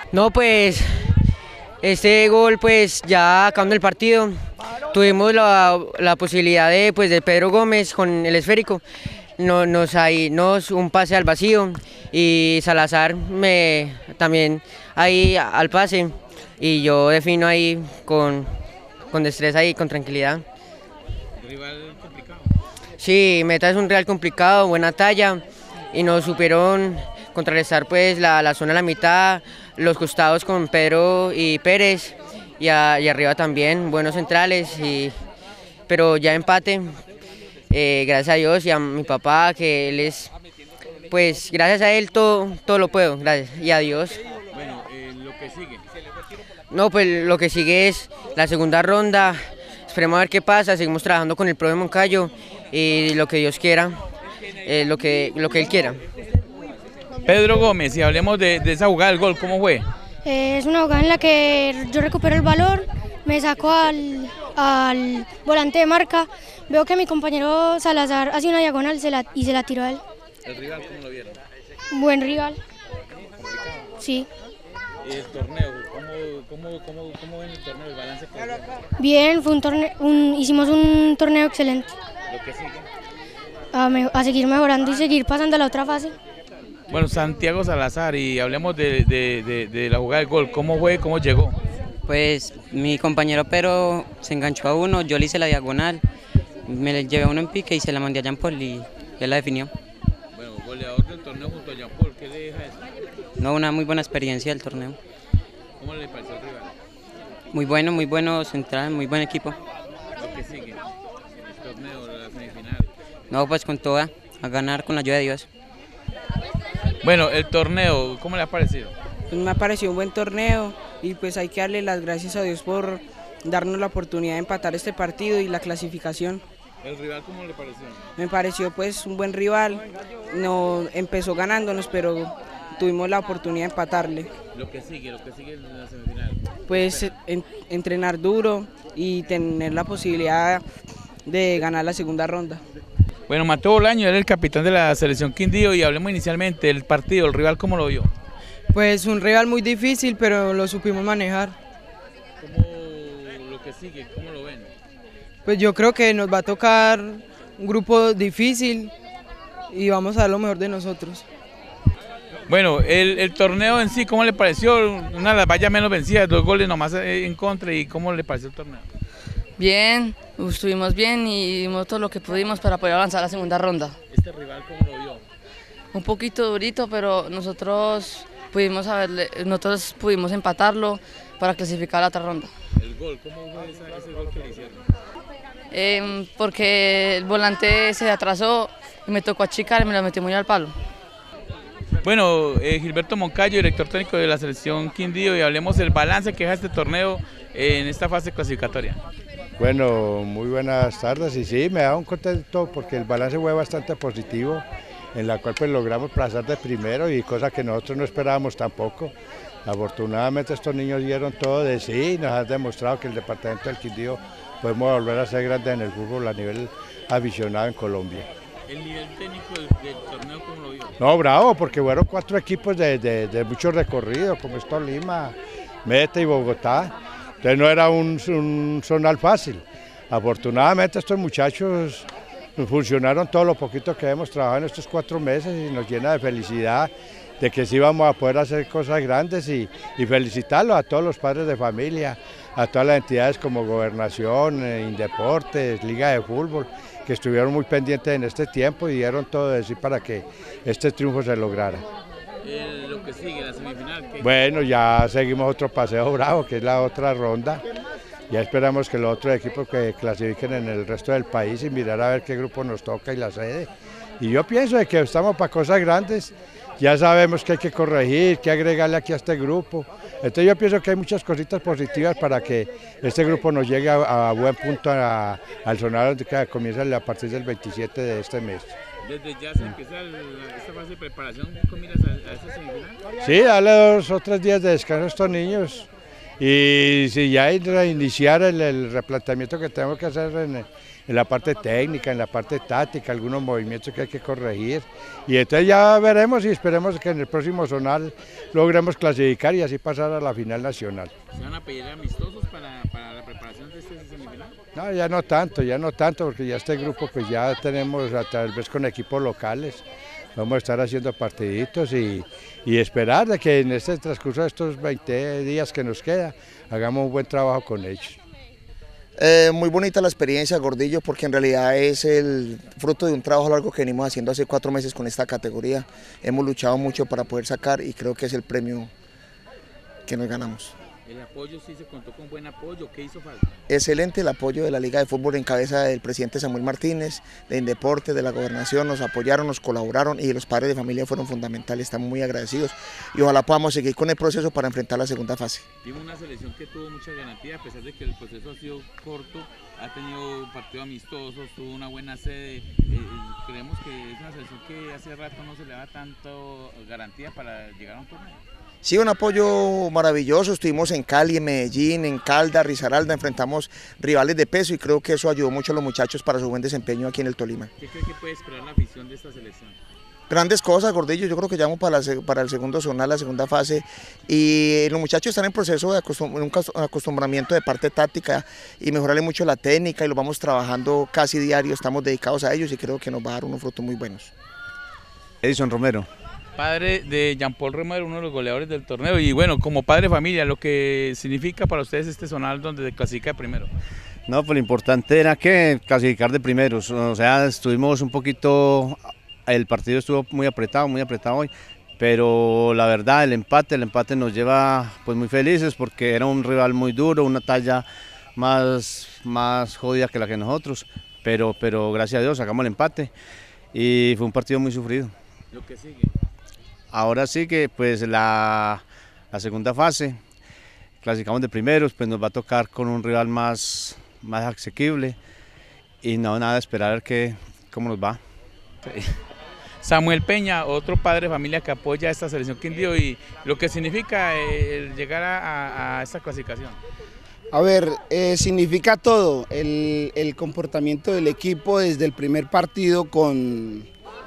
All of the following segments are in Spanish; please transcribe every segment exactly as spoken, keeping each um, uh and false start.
No, pues este gol, pues ya acabando el partido, tuvimos la, la posibilidad de, pues, de Pedro Gómez con el esférico, no, nos ahí nos un pase al vacío y Salazar me también ahí al pase y yo defino ahí con, con destreza y con tranquilidad. Rival complicado. Sí, Meta es un Real complicado, buena talla y nos supieron contrarrestar pues la, la zona a la mitad, los costados con Pedro y Pérez y, a, y arriba también buenos centrales, y, pero ya empate, eh, gracias a Dios y a mi papá que él es, pues gracias a él todo, todo lo puedo, gracias y a Dios. Bueno, eh, lo que sigue. No, pues lo que sigue es la segunda ronda, esperemos a ver qué pasa, seguimos trabajando con el profe Moncayo y lo que Dios quiera, eh, lo, que, lo que él quiera. Pedro Gómez, si hablemos de, de esa jugada del gol, ¿cómo fue? Eh, es una jugada en la que yo recupero el balón, me saco al, al volante de marca, veo que mi compañero Salazar hace una diagonal se la, y se la tiró a él. ¿El rival cómo lo vieron? Buen rival. Sí. ¿Y el torneo? ¿Cómo, cómo, cómo, cómo ven el torneo, el balance que dio? Bien, fue un torneo, un, hicimos un torneo excelente. Lo que sigue. A, me, a seguir mejorando y seguir pasando a la otra fase. Bueno, Santiago Salazar, y hablemos de, de, de, de la jugada del gol, ¿cómo fue, cómo llegó? Pues mi compañero Pedro se enganchó a uno, yo le hice la diagonal, me le llevé a uno en pique y se la mandé a Jean Paul y él la definió. Bueno, goleador del torneo junto a Jean Paul, ¿qué le deja eso? No, una muy buena experiencia del torneo. ¿Cómo le pareció el rival? Muy bueno, muy bueno central, muy buen equipo. Lo que sigue, el torneo, la semifinal. No, pues con toda, a ganar con la ayuda de Dios. Bueno, el torneo, ¿cómo le ha parecido? Pues me ha parecido un buen torneo y pues hay que darle las gracias a Dios por darnos la oportunidad de empatar este partido y la clasificación. ¿El rival cómo le pareció? Me pareció pues un buen rival, no empezó ganándonos pero tuvimos la oportunidad de empatarle. Lo que sigue, lo que sigue en la semifinal. Pues en, entrenar duro y tener la posibilidad de ganar la segunda ronda. Bueno, Mateo Bolaño era el capitán de la selección Quindío y hablemos inicialmente del partido, el rival, ¿cómo lo vio? Pues un rival muy difícil, pero lo supimos manejar. ¿Cómo lo que sigue, cómo lo ven? Pues yo creo que nos va a tocar un grupo difícil y vamos a dar lo mejor de nosotros. Bueno, el, el torneo en sí, ¿cómo le pareció? Una de las vallas menos vencidas, dos goles nomás en contra, ¿y cómo le pareció el torneo? Bien, estuvimos bien y dimos todo lo que pudimos para poder avanzar a la segunda ronda. ¿Este rival cómo lo vio? Un poquito durito, pero nosotros pudimos haberle, nosotros pudimos empatarlo para clasificar a la otra ronda. ¿El gol? ¿Cómo fue ese, ese gol que le hicieron? Eh, porque el volante se atrasó y me tocó achicar y me lo metí muy al palo. Bueno, eh, Gilberto Moncayo, director técnico de la selección Quindío, y hablemos del balance que deja este torneo en esta fase clasificatoria. Bueno, muy buenas tardes y sí, me da un contento porque el balance fue bastante positivo, en la cual pues logramos pasar de primero y cosa que nosotros no esperábamos tampoco. Afortunadamente estos niños dieron todo de sí y nos han demostrado que el departamento del Quindío podemos volver a ser grandes en el fútbol a nivel aficionado en Colombia. ¿El nivel técnico del, del torneo cómo lo vio? No, bravo, porque fueron cuatro equipos de, de, de mucho recorrido, como es Tolima, Meta y Bogotá. Entonces no era un, un zonal fácil. Afortunadamente estos muchachos funcionaron todo lo poquito que hemos trabajado en estos cuatro meses y nos llena de felicidad de que sí vamos a poder hacer cosas grandes y, y felicitarlos a todos los padres de familia, a todas las entidades como Gobernación, Indeportes, Liga de Fútbol, que estuvieron muy pendientes en este tiempo y dieron todo de sí para que este triunfo se lograra. Eh, lo que sigue, la semifinal. ¿Qué? Bueno, ya seguimos otro paseo bravo, que es la otra ronda. Ya esperamos que los otros equipos que clasifiquen en el resto del país y mirar a ver qué grupo nos toca y la sede. Y yo pienso de que estamos para cosas grandes, ya sabemos que hay que corregir, que agregarle aquí a este grupo. Entonces yo pienso que hay muchas cositas positivas para que este grupo nos llegue a, a buen punto a, al sonar que comienza a partir del veintisiete de este mes. ¿Desde ya se empieza el, esta fase de preparación con miras a, a esta semifinal? Sí, dale dos o tres días de descanso a estos niños y si ya iniciar el, el replanteamiento que tenemos que hacer en, en la parte técnica, en la parte táctica, algunos movimientos que hay que corregir. Y entonces ya veremos y esperemos que en el próximo zonal logremos clasificar y así pasar a la final nacional. ¿Se van a pedir amistosos para, para la preparación de este semifinal? No, ya no tanto, ya no tanto, porque ya este grupo pues ya tenemos a tal vez con equipos locales. Vamos a estar haciendo partiditos y, y esperar de que en este transcurso de estos veinte días que nos queda, hagamos un buen trabajo con ellos. Eh, muy bonita la experiencia, Gordillo, porque en realidad es el fruto de un trabajo largo que venimos haciendo hace cuatro meses con esta categoría. Hemos luchado mucho para poder sacar y creo que es el premio que nos ganamos. ¿El apoyo sí se contó con buen apoyo? ¿Qué hizo falta? Excelente el apoyo de la Liga de Fútbol en cabeza del presidente Samuel Martínez, de Indeporte, de la Gobernación, nos apoyaron, nos colaboraron y los padres de familia fueron fundamentales, estamos muy agradecidos y ojalá podamos seguir con el proceso para enfrentar la segunda fase. Vimos una selección que tuvo mucha garantía, a pesar de que el proceso ha sido corto, ha tenido partidos amistosos, tuvo una buena sede, eh, creemos que es una selección que hace rato no se le da tanto garantía para llegar a un torneo. Sí, un apoyo maravilloso, estuvimos en Cali, en Medellín, en Caldas, Risaralda, enfrentamos rivales de peso y creo que eso ayudó mucho a los muchachos para su buen desempeño aquí en el Tolima. ¿Qué cree que puede esperar la afición de esta selección? Grandes cosas, Gordillo, yo creo que ya vamos para, la, para el segundo zonal, la segunda fase y los muchachos están en proceso de acostum un acostumbramiento de parte táctica y mejorarle mucho la técnica y lo vamos trabajando casi diario, estamos dedicados a ellos y creo que nos va a dar unos frutos muy buenos. Edison Romero. Padre de Jean Paul Romero, uno de los goleadores del torneo y bueno, como padre de familia, lo que significa para ustedes este zonal donde se clasifica de primero. No, pues lo importante era que clasificar de primeros, o sea, estuvimos un poquito, el partido estuvo muy apretado, muy apretado hoy, pero la verdad el empate, el empate nos lleva pues muy felices porque era un rival muy duro, una talla más, más jodida que la que nosotros, pero, pero gracias a Dios sacamos el empate y fue un partido muy sufrido. Lo que sigue. Ahora sí que pues la, la segunda fase, clasificamos de primeros, pues nos va a tocar con un rival más, más asequible y no nada, esperar a ver que, cómo nos va. Sí. Samuel Peña, otro padre de familia que apoya a esta selección Quindío y lo que significa el llegar a, a esta clasificación. A ver, eh, significa todo, el, el comportamiento del equipo desde el primer partido con...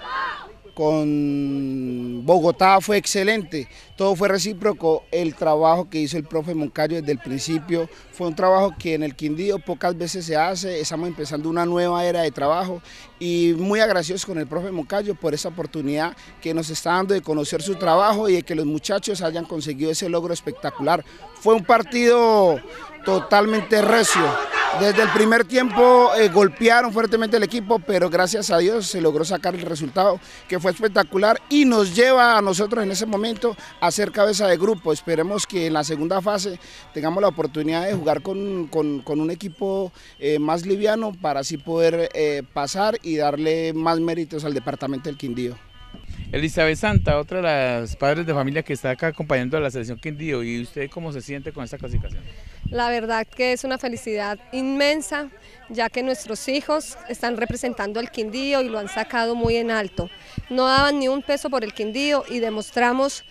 con Bogotá fue excelente, todo fue recíproco, el trabajo que hizo el profe Moncayo desde el principio fue un trabajo que en el Quindío pocas veces se hace, estamos empezando una nueva era de trabajo y muy agradecidos con el profe Moncayo por esa oportunidad que nos está dando de conocer su trabajo y de que los muchachos hayan conseguido ese logro espectacular. Fue un partido totalmente recio. Desde el primer tiempo eh, golpearon fuertemente el equipo, pero gracias a Dios se logró sacar el resultado que fue espectacular y nos lleva a nosotros en ese momento a ser cabeza de grupo. Esperemos que en la segunda fase tengamos la oportunidad de jugar con, con, con un equipo eh, más liviano para así poder eh, pasar y darle más méritos al departamento del Quindío. Elizabeth Santa, otra de las padres de familia que está acá acompañando a la selección Quindío, ¿y usted cómo se siente con esta clasificación? La verdad que es una felicidad inmensa, ya que nuestros hijos están representando al Quindío y lo han sacado muy en alto. No daban ni un peso por el Quindío y demostramos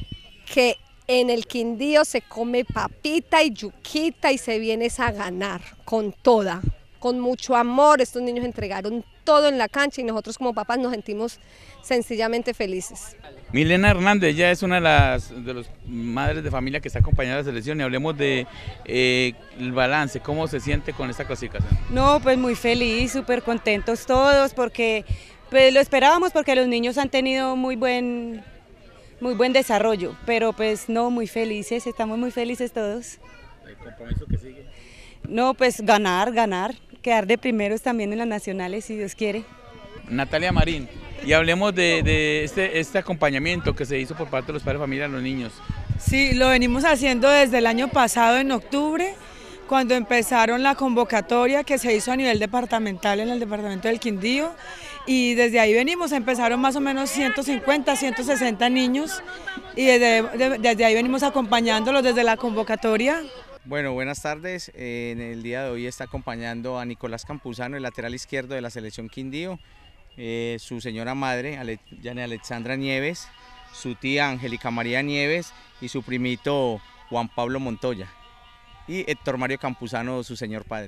que en el Quindío se come papita y yuquita y se viene a ganar con toda, con mucho amor. Estos niños entregaron todo en la cancha y nosotros como papás nos sentimos sencillamente felices. Milena Hernández, ella es una de las de los madres de familia que está acompañando a la selección y hablemos de eh, el balance, ¿cómo se siente con esta clasificación? No, pues muy feliz, súper contentos todos porque pues lo esperábamos porque los niños han tenido muy buen, muy buen desarrollo, pero pues no, muy felices, estamos muy felices todos. ¿El compromiso que sigue? No, pues ganar, ganar, quedar de primeros también en las nacionales si Dios quiere. Natalia Marín, y hablemos de, de este, este acompañamiento que se hizo por parte de los padres de familia a los niños. Sí, lo venimos haciendo desde el año pasado en octubre, cuando empezaron la convocatoria que se hizo a nivel departamental en el departamento del Quindío y desde ahí venimos, empezaron más o menos ciento cincuenta, ciento sesenta niños y desde, de, desde ahí venimos acompañándolos desde la convocatoria. Bueno, buenas tardes, eh, en el día de hoy está acompañando a Nicolás Campuzano, el lateral izquierdo de la selección Quindío, eh, su señora madre, Ale, Yane Alexandra Nieves, su tía Angélica María Nieves y su primito Juan Pablo Montoya y Héctor Mario Campuzano, su señor padre.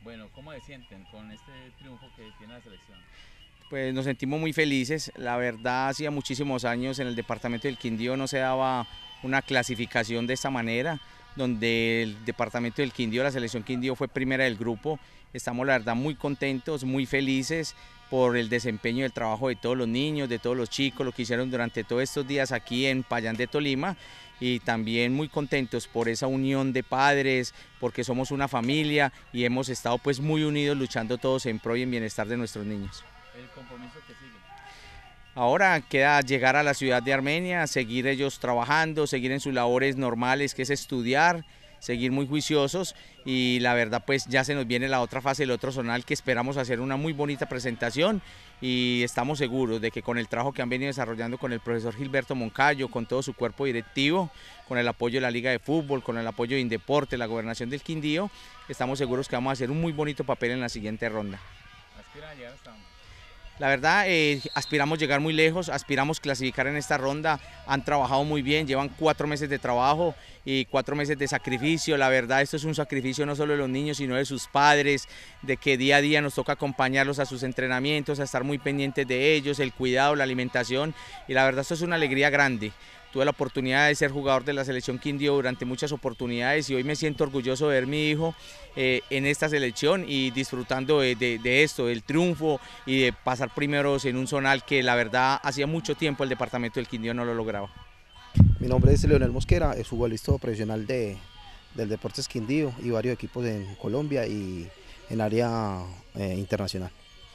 Bueno, ¿cómo se sienten con este triunfo que tiene la selección? Pues nos sentimos muy felices, la verdad hacía muchísimos años en el departamento del Quindío no se daba una clasificación de esta manera, donde el departamento del Quindío, la selección Quindío fue primera del grupo. Estamos la verdad muy contentos, muy felices por el desempeño y el trabajo de todos los niños, de todos los chicos, lo que hicieron durante todos estos días aquí en Payán de Tolima, y también muy contentos por esa unión de padres, porque somos una familia y hemos estado pues muy unidos luchando todos en pro y en bienestar de nuestros niños. El compromiso que sigue. Ahora queda llegar a la ciudad de Armenia, seguir ellos trabajando, seguir en sus labores normales, que es estudiar, seguir muy juiciosos, y la verdad pues ya se nos viene la otra fase, el otro zonal, que esperamos hacer una muy bonita presentación, y estamos seguros de que con el trabajo que han venido desarrollando con el profesor Gilberto Moncayo, con todo su cuerpo directivo, con el apoyo de la Liga de Fútbol, con el apoyo de Indeporte, la Gobernación del Quindío, estamos seguros que vamos a hacer un muy bonito papel en la siguiente ronda. ¿Aspiran a llegar hasta dónde? La verdad, eh, aspiramos llegar muy lejos, aspiramos clasificar en esta ronda, han trabajado muy bien, llevan cuatro meses de trabajo y cuatro meses de sacrificio. La verdad, esto es un sacrificio no solo de los niños, sino de sus padres, de que día a día nos toca acompañarlos a sus entrenamientos, a estar muy pendientes de ellos, el cuidado, la alimentación, y la verdad esto es una alegría grande. Tuve la oportunidad de ser jugador de la selección Quindío durante muchas oportunidades, y hoy me siento orgulloso de ver a mi hijo eh, en esta selección y disfrutando de, de, de esto, del triunfo y de pasar primeros en un zonal que la verdad hacía mucho tiempo el departamento del Quindío no lo lograba. Mi nombre es Leonel Mosquera, es futbolista profesional de, del Deportes Quindío y varios equipos en Colombia y en área eh, internacional.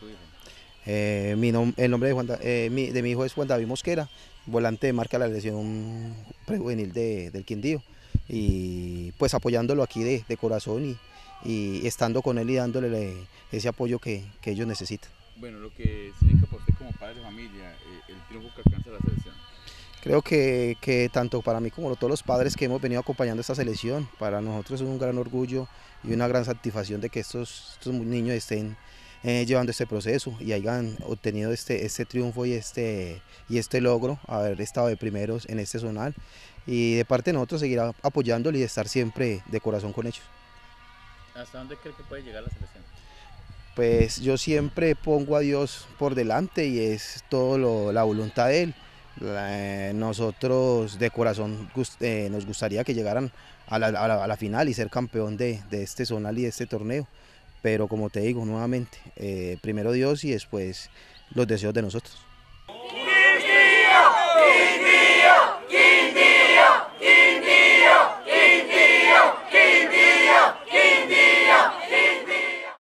Eh, mi nom el nombre de, Juan da eh, mi, de mi hijo es Juan David Mosquera, volante de marca de la selección prejuvenil de, del Quindío, y pues apoyándolo aquí de, de corazón y, y estando con él y dándole ese apoyo que, que ellos necesitan. Bueno, lo que significa para usted como padre de familia, eh, el triunfo que alcanza la selección. Creo que, que tanto para mí como todos los padres que hemos venido acompañando esta selección, para nosotros es un gran orgullo y una gran satisfacción de que estos, estos niños estén Eh, llevando este proceso y hayan obtenido este, este triunfo y este, y este logro, haber estado de primeros en este zonal, y de parte de nosotros seguir apoyándolo y estar siempre de corazón con ellos. ¿Hasta dónde cree que puede llegar la selección? Pues yo siempre pongo a Dios por delante y es todo lo, la voluntad de Él. La, nosotros de corazón gust, eh, nos gustaría que llegaran a la, a la, a la final y ser campeón de, de este zonal y de este torneo. Pero como te digo nuevamente, eh, primero Dios y después los deseos de nosotros.